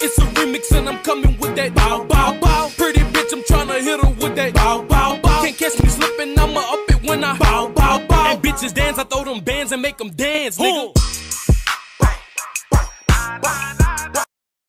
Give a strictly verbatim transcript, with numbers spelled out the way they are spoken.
It's a remix and I'm coming with that bow, bow, bow. Pretty bitch, I'm tryna hit her with that bow, bow, bow. Can't catch me slipping, I'ma up it when I bow, bow, bow. And bitches dance, I throw them bands and make them dance, nigga.